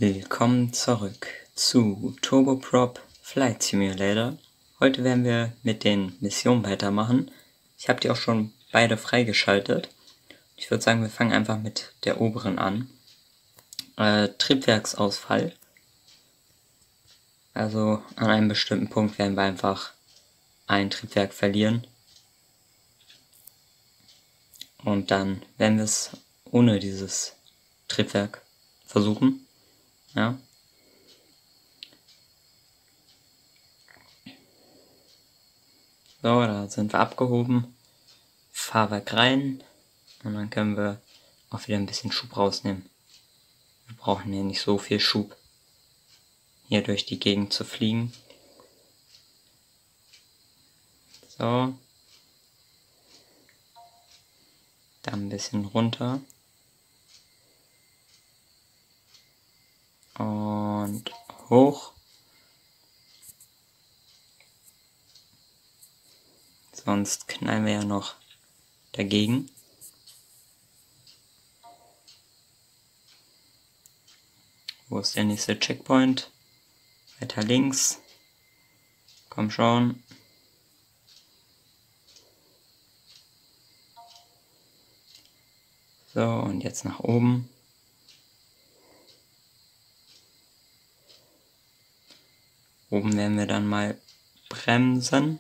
Willkommen zurück zu Turboprop Flight Simulator. Heute werden wir mit den Missionen weitermachen. Ich habe die auch schon beide freigeschaltet. Ich würde sagen, wir fangen einfach mit der oberen an. Triebwerksausfall. Also an einem bestimmten Punkt werden wir einfach ein Triebwerk verlieren. Und dann werden wir es ohne dieses Triebwerk versuchen. Ja. So, da sind wir abgehoben. Fahrwerk rein. Und dann können wir auch wieder ein bisschen Schub rausnehmen. Wir brauchen hier nicht so viel Schub, hier durch die Gegend zu fliegen. So. Dann ein bisschen runter. Und hoch. Sonst knallen wir ja noch dagegen. Wo ist der nächste Checkpoint? Weiter links. Komm schon. So, und jetzt nach oben. Oben werden wir dann mal bremsen,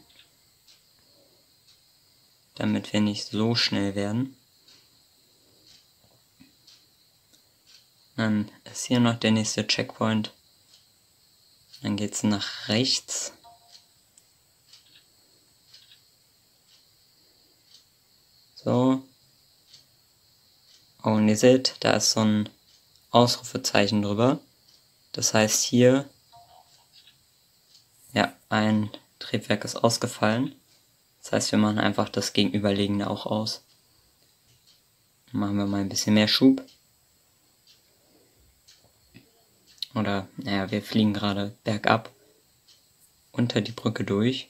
damit wir nicht so schnell werden. Dann ist hier noch der nächste Checkpoint. Dann geht es nach rechts. So. Oh, und ihr seht, da ist so ein Ausrufezeichen drüber. Das heißt hier, ja, ein Triebwerk ist ausgefallen. Das heißt, wir machen einfach das gegenüberliegende auch aus. Dann machen wir mal ein bisschen mehr Schub. Oder, naja, wir fliegen gerade bergab unter die Brücke durch.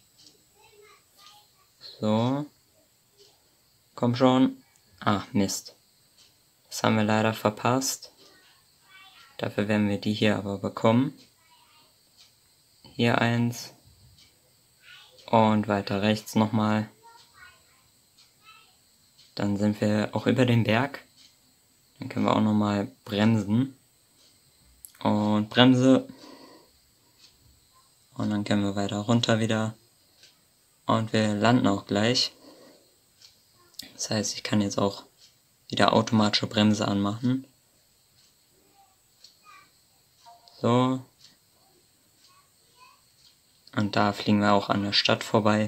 So. Komm schon. Ach, Mist. Das haben wir leider verpasst. Dafür werden wir die hier aber bekommen. Hier eins. Und weiter rechts nochmal. Dann sind wir auch über den Berg. Dann können wir auch nochmal bremsen. Und Bremse. Und dann können wir weiter runter wieder. Und wir landen auch gleich. Das heißt, ich kann jetzt auch wieder automatische Bremse anmachen. So. Und da fliegen wir auch an der Stadt vorbei.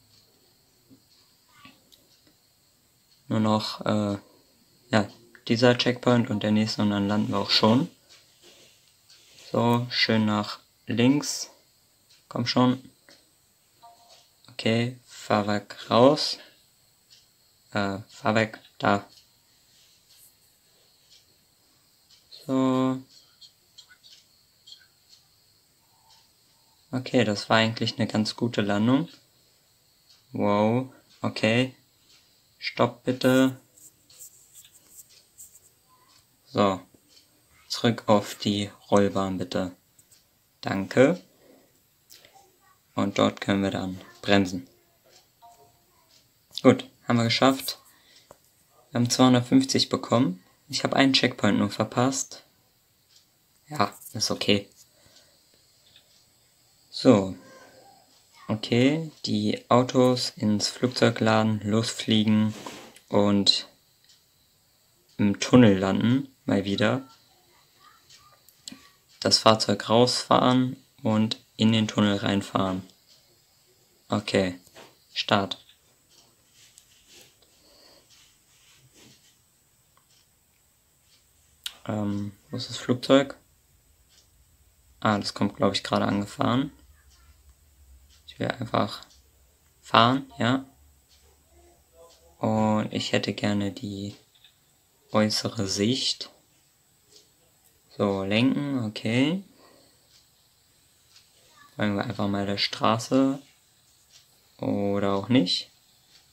Nur noch ja, dieser Checkpoint und der nächste und dann landen wir auch schon. So, schön nach links. Komm schon. Okay, Fahrwerk raus. Fahrwerk da. So. Okay, das war eigentlich eine ganz gute Landung. Wow, okay. Stopp bitte. So. Zurück auf die Rollbahn bitte. Danke. Und dort können wir dann bremsen. Gut, haben wir geschafft. Wir haben 250 bekommen. Ich habe einen Checkpoint nur verpasst. Ja, ist okay. So. Okay, die Autos ins Flugzeug laden, losfliegen und im Tunnel landen, mal wieder. Das Fahrzeug rausfahren und in den Tunnel reinfahren. Okay, Start. Wo ist das Flugzeug? Ah, das kommt, glaube ich, gerade angefahren. Ich will einfach fahren, ja. Und ich hätte gerne die äußere Sicht. So, lenken, okay. Folgen wir einfach mal der Straße. Oder auch nicht.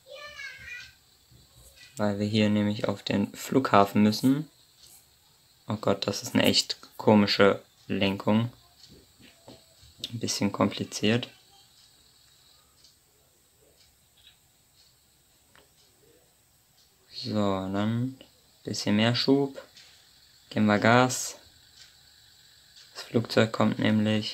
Weil wir hier nämlich auf den Flughafen müssen. Oh Gott, das ist eine echt komische Lenkung. Ein bisschen kompliziert. So, dann ein bisschen mehr Schub. Geben wir Gas. Das Flugzeug kommt nämlich.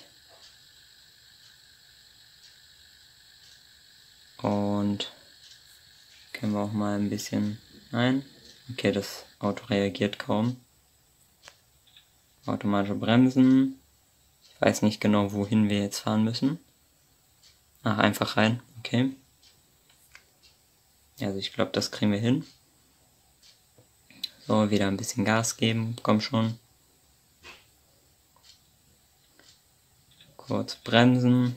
Und können wir auch mal ein bisschen... Nein. Okay, das Auto reagiert kaum. Automatische Bremsen. Ich weiß nicht genau, wohin wir jetzt fahren müssen. Ach, einfach rein. Okay. Also ich glaube, das kriegen wir hin. So, wieder ein bisschen Gas geben. Komm schon. Kurz bremsen.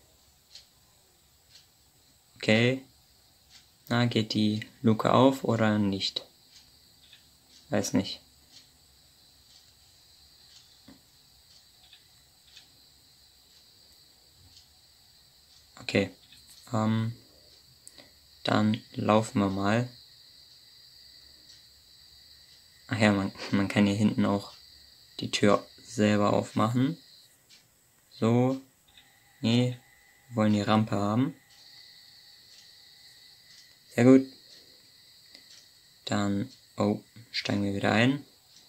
Okay. Na, geht die Luke auf oder nicht? Weiß nicht. Okay. Dann laufen wir mal. Ach ja, man kann hier hinten auch die Tür selber aufmachen. So. Nee, wir wollen die Rampe haben. Sehr gut. Dann, steigen wir wieder ein.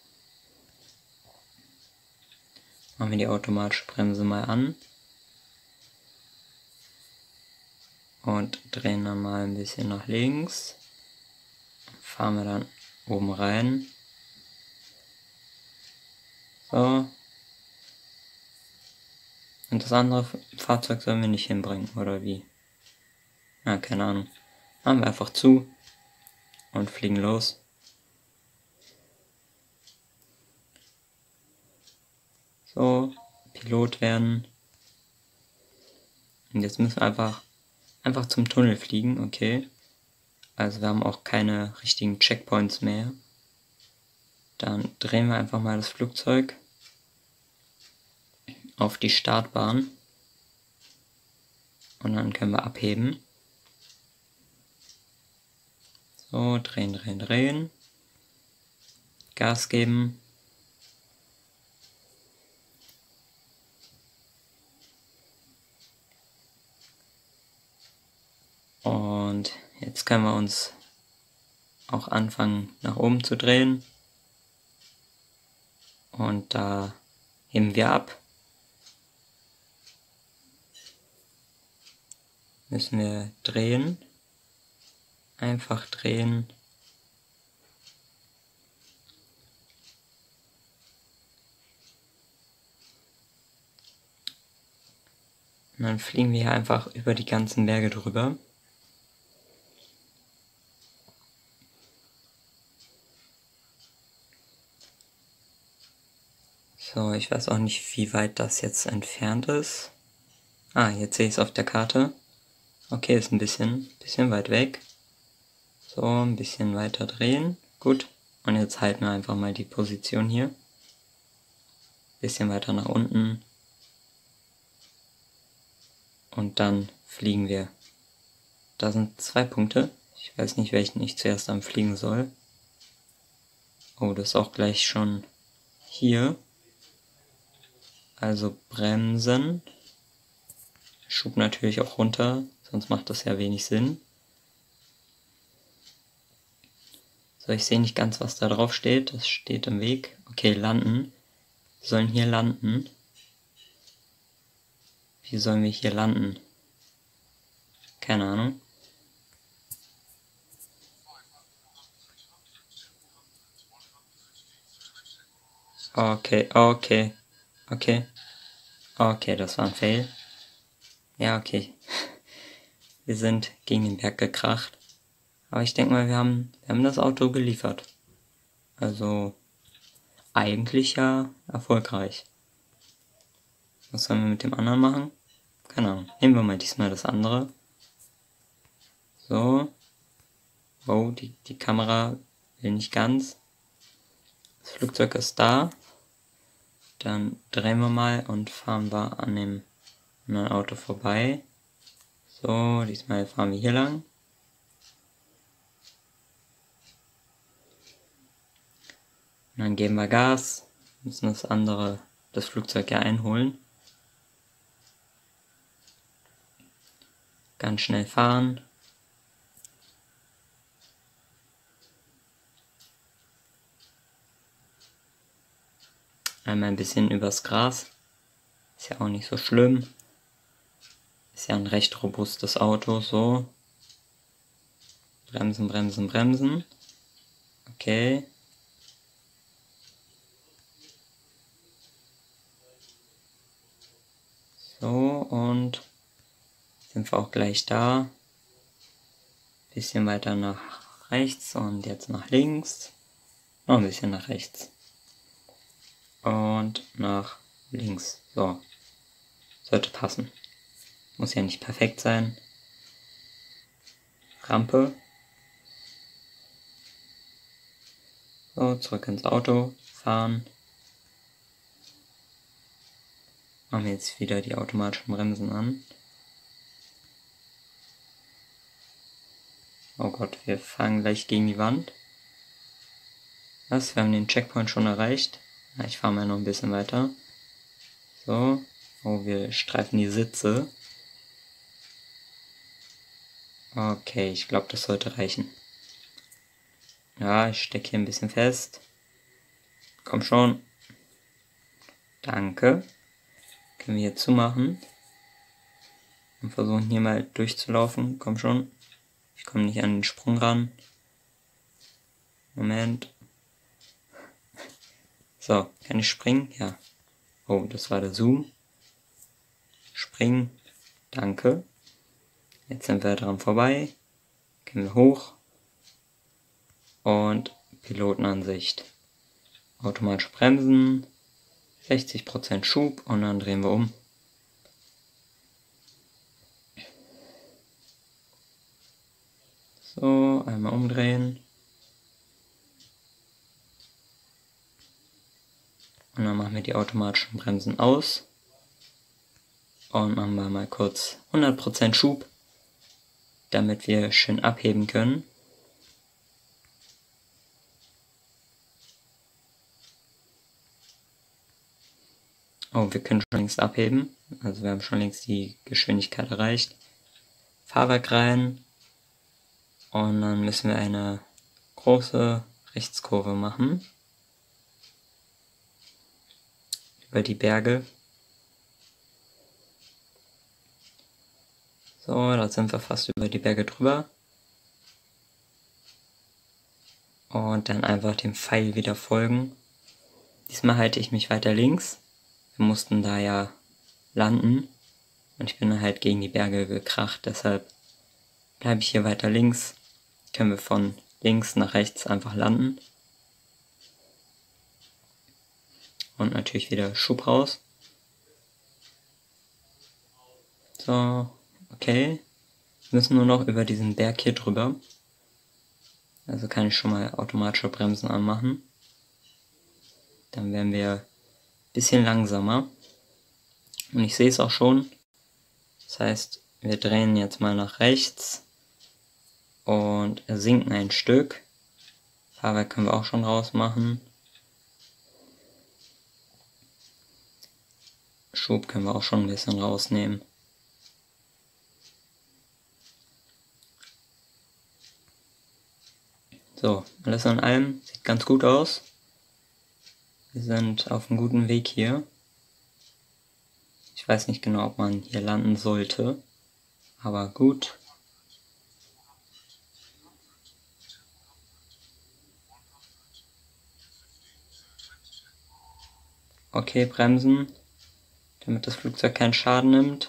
Machen wir die automatische Bremse mal an. Und drehen dann mal ein bisschen nach links. Fahren wir dann oben rein. So. Und das andere Fahrzeug sollen wir nicht hinbringen, oder wie? Ja, keine Ahnung. Machen wir einfach zu. Und fliegen los. So. Pilot werden. Und jetzt müssen wir einfach zum Tunnel fliegen, okay. Also wir haben auch keine richtigen Checkpoints mehr. Dann drehen wir einfach mal das Flugzeug auf die Startbahn. Und dann können wir abheben. So, drehen, drehen, drehen. Gas geben. Und jetzt können wir uns auch anfangen nach oben zu drehen. Und da heben wir ab. Müssen wir drehen. Einfach drehen. Und dann fliegen wir hier einfach über die ganzen Berge drüber. So, ich weiß auch nicht, wie weit das jetzt entfernt ist. Ah, jetzt sehe ich es auf der Karte. Okay, ist ein bisschen weit weg. So, ein bisschen weiter drehen. Gut. Und jetzt halten wir einfach mal die Position hier. Bisschen weiter nach unten. Und dann fliegen wir. Da sind 2 Punkte. Ich weiß nicht, welchen ich zuerst am Fliegen soll. Oh, das ist auch gleich schon hier. Also bremsen. Schub natürlich auch runter, sonst macht das ja wenig Sinn. So, ich sehe nicht ganz, was da drauf steht. Das steht im Weg. Okay, landen. Wir sollen hier landen. Wie sollen wir hier landen? Keine Ahnung. Okay. Okay, das war ein Fail. Ja, okay. Wir sind gegen den Berg gekracht. Aber ich denke mal, wir haben das Auto geliefert. Also eigentlich ja erfolgreich. Was sollen wir mit dem anderen machen? Keine Ahnung. Nehmen wir mal diesmal das andere. So. Oh, die Kamera will nicht ganz. Das Flugzeug ist da. Dann drehen wir mal und fahren wir an dem anderen Auto vorbei. So, diesmal fahren wir hier lang. Und dann geben wir Gas. Wir müssen das Flugzeug ja einholen. Ganz schnell fahren. Einmal ein bisschen übers Gras. Ist ja auch nicht so schlimm. Ist ja ein recht robustes Auto, so. Bremsen, bremsen, bremsen. Okay. So, und sind wir auch gleich da. Bisschen weiter nach rechts und jetzt nach links. Noch ein bisschen nach rechts. Und nach links. So. Sollte passen. Muss ja nicht perfekt sein. Rampe. So, zurück ins Auto. Fahren. Machen wir jetzt wieder die automatischen Bremsen an. Oh Gott, wir fahren gleich gegen die Wand. Was? Wir haben den Checkpoint schon erreicht. Ja, ich fahre mal noch ein bisschen weiter. So. Oh, wir streifen die Sitze. Okay, ich glaube, das sollte reichen. Ja, ich stecke hier ein bisschen fest. Komm schon. Danke. Können wir hier zumachen. Und versuchen hier mal durchzulaufen. Komm schon. Ich komme nicht an den Sprung ran. Moment. So, kann ich springen? Ja. Oh, das war der Zoom. Springen. Danke. Jetzt sind wir dran vorbei. Gehen wir hoch. Und Pilotenansicht. Automatisch bremsen. 60% Schub und dann drehen wir um. So, einmal umdrehen. Und dann machen wir die automatischen Bremsen aus. Und machen wir mal kurz 100% Schub, damit wir schön abheben können. Oh, wir können schon längst abheben. Also wir haben schon längst die Geschwindigkeit erreicht. Fahrwerk rein. Und dann müssen wir eine große Rechtskurve machen. Über die Berge. So, da sind wir fast über die Berge drüber. Und dann einfach dem Pfeil wieder folgen. Diesmal halte ich mich weiter links. Wir mussten da ja landen. Und ich bin dann halt gegen die Berge gekracht. Deshalb bleibe ich hier weiter links. Können wir von links nach rechts einfach landen. Und natürlich wieder Schub raus. So, okay. Wir müssen nur noch über diesen Berg hier drüber. Also kann ich schon mal automatische Bremsen anmachen. Dann werden wir ein bisschen langsamer. Und ich sehe es auch schon. Das heißt, wir drehen jetzt mal nach rechts. Und sinken ein Stück. Fahrwerk können wir auch schon rausmachen. Schub können wir auch schon ein bisschen rausnehmen. So, alles in allem sieht ganz gut aus. Wir sind auf einem guten Weg hier. Ich weiß nicht genau, ob man hier landen sollte. Aber gut. Okay, bremsen, damit das Flugzeug keinen Schaden nimmt.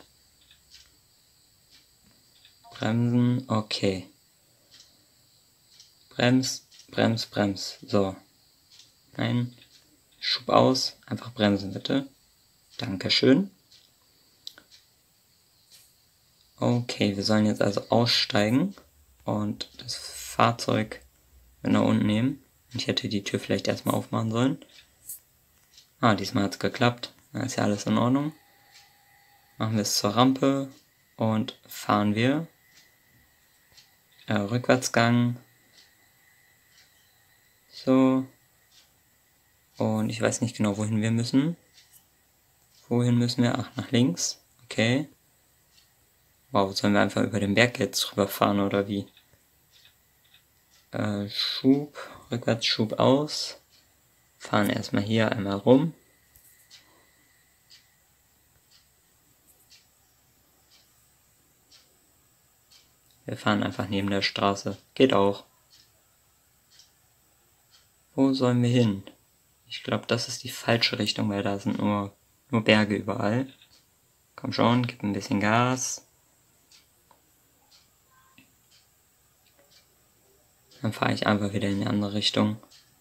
Bremsen, okay. Brems, brems, brems. So. Nein. Schub aus. Einfach bremsen, bitte. Dankeschön. Okay, wir sollen jetzt also aussteigen und das Fahrzeug mit nach unten nehmen. Ich hätte die Tür vielleicht erstmal aufmachen sollen. Ah, diesmal hat es geklappt. Da ist ja alles in Ordnung. Machen wir es zur Rampe und fahren wir. Rückwärtsgang. So. Und Und ich weiß nicht genau, wohin wir müssen. Wohin müssen wir? Ach, nach links. Okay. Wow, sollen wir einfach über den Berg jetzt rüberfahren oder wie? Schub, Rückwärtsschub aus. Fahren erstmal hier einmal rum. Wir fahren einfach neben der Straße. Geht auch. Wo sollen wir hin? Ich glaube, das ist die falsche Richtung, weil da sind nur Berge überall. Komm schon, gib ein bisschen Gas. Dann fahre ich einfach wieder in die andere Richtung.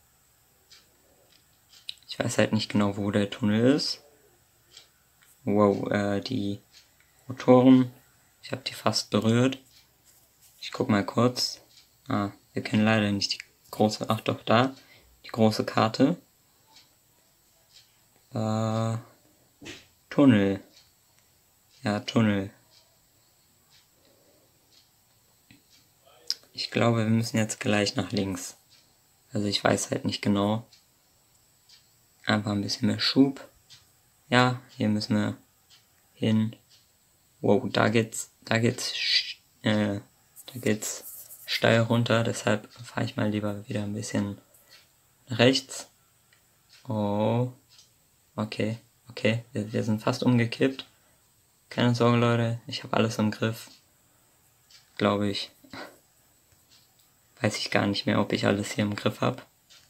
Ich weiß halt nicht genau, wo der Tunnel ist. Wow, die Motoren. Ich habe die fast berührt. Ich guck mal kurz. Wir können leider nicht die große... Ach doch, da. Die große Karte. Tunnel. Ja, Tunnel. Ich glaube, wir müssen jetzt gleich nach links. Also ich weiß halt nicht genau. Einfach ein bisschen mehr Schub. Ja, hier müssen wir hin. Wow, da geht's steil runter, deshalb fahre ich mal lieber wieder ein bisschen nach rechts. Oh, okay, wir sind fast umgekippt. Keine Sorge, Leute, ich habe alles im Griff. Glaube ich. Weiß ich gar nicht mehr, ob ich alles hier im Griff habe.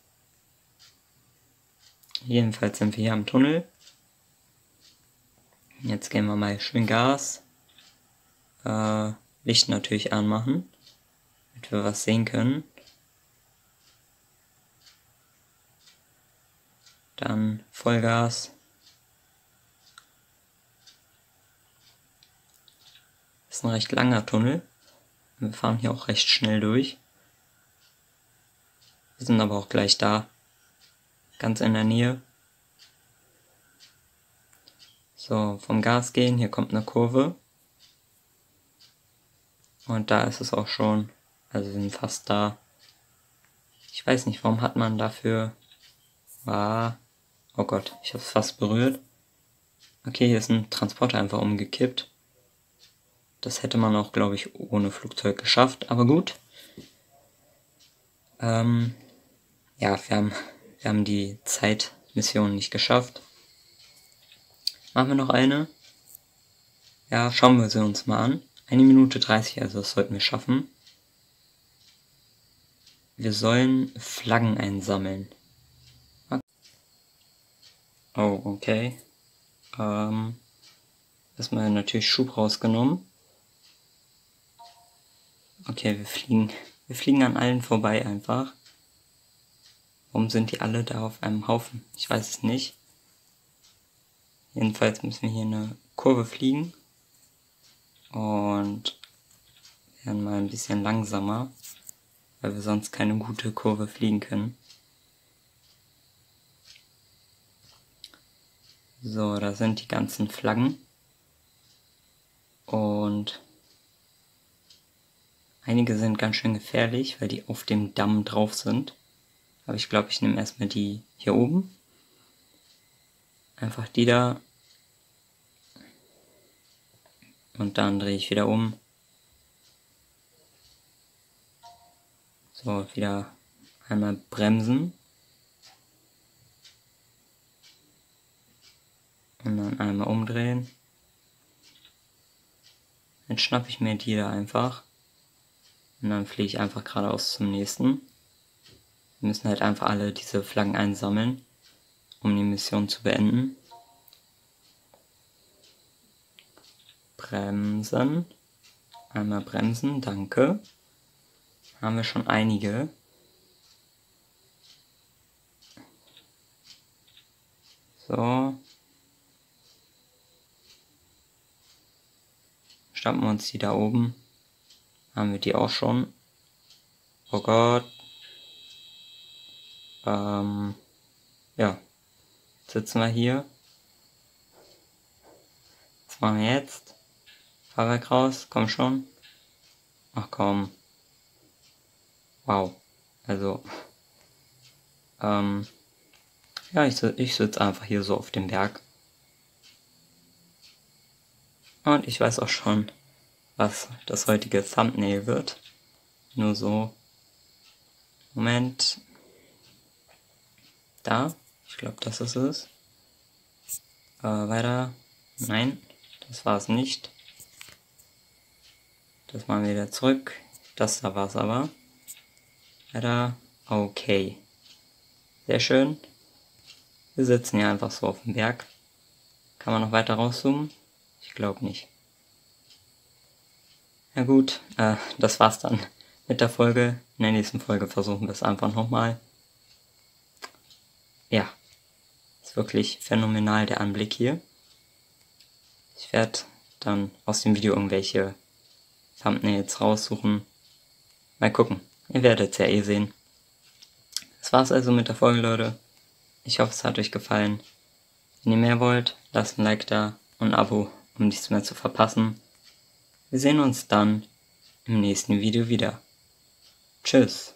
Jedenfalls sind wir hier am Tunnel. Jetzt geben wir mal schön Gas. Licht natürlich anmachen, damit wir was sehen können. Dann Vollgas. Das ist ein recht langer Tunnel. Wir fahren hier auch recht schnell durch. Wir sind aber auch gleich da. Ganz in der Nähe. So, vom Gas gehen, hier kommt eine Kurve. Und da ist es auch schon. Also wir sind fast da. Ich weiß nicht, warum hat man dafür... Oh Gott, ich habe es fast berührt. Okay, hier ist ein Transporter einfach umgekippt. Das hätte man auch, glaube ich, ohne Flugzeug geschafft. Aber gut. Ja, wir haben die Zeitmission nicht geschafft. Machen wir noch eine? Ja, schauen wir sie uns mal an. 1 Minute 30, also das sollten wir schaffen. Wir sollen Flaggen einsammeln. Oh, okay. Erstmal natürlich Schub rausgenommen. Okay, wir fliegen an allen vorbei einfach. Warum sind die alle da auf einem Haufen? Ich weiß es nicht. Jedenfalls müssen wir hier eine Kurve fliegen. Und werden mal ein bisschen langsamer, weil wir sonst keine gute Kurve fliegen können. So, da sind die ganzen Flaggen. Und einige sind ganz schön gefährlich, weil die auf dem Damm drauf sind. Aber ich glaube, ich nehme erstmal die hier oben. Einfach die da. Und dann drehe ich wieder um. So, wieder einmal bremsen. Und dann einmal umdrehen. Dann schnappe ich mir die da einfach. Und dann fliege ich einfach geradeaus zum nächsten. Wir müssen halt einfach alle diese Flaggen einsammeln, um die Mission zu beenden. Bremsen. Einmal bremsen, danke. Haben wir schon einige. So. Schnappen wir uns die da oben. Haben wir die auch schon. Oh Gott. Ja. Jetzt sitzen wir hier. Was machen wir jetzt? Fahrwerk raus, komm schon. Ach komm. Wow. Also. Ja, ich sitze einfach hier so auf dem Berg. Und ich weiß auch schon, was das heutige Thumbnail wird. Nur so. Moment. Da. Ich glaube, das ist es. Weiter. Nein, das war es nicht. Das machen wir wieder zurück. Das da war es aber. Weiter. Okay. Sehr schön. Wir sitzen hier einfach so auf dem Berg. Kann man noch weiter rauszoomen? Ich glaube nicht. Ja gut, das war's dann mit der Folge. In der nächsten Folge versuchen wir es einfach nochmal. Ja, ist wirklich phänomenal der Anblick hier. Ich werde dann aus dem Video irgendwelche Thumbnails raussuchen. Mal gucken, ihr werdet es ja eh sehen. Das war's also mit der Folge, Leute. Ich hoffe, es hat euch gefallen. Wenn ihr mehr wollt, lasst ein Like da und ein Abo, um nichts mehr zu verpassen. Wir sehen uns dann im nächsten Video wieder. Tschüss.